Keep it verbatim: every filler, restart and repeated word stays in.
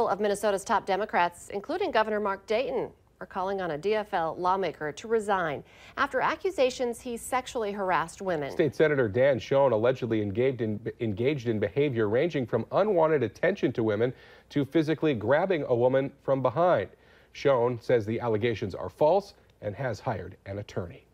Several of Minnesota's top Democrats, including Governor Mark Dayton, are calling on a D F L lawmaker to resign after accusations he sexually harassed women. State Senator Dan Schoen allegedly engaged in, engaged in behavior ranging from unwanted attention to women to physically grabbing a woman from behind. Schoen says the allegations are false and has hired an attorney.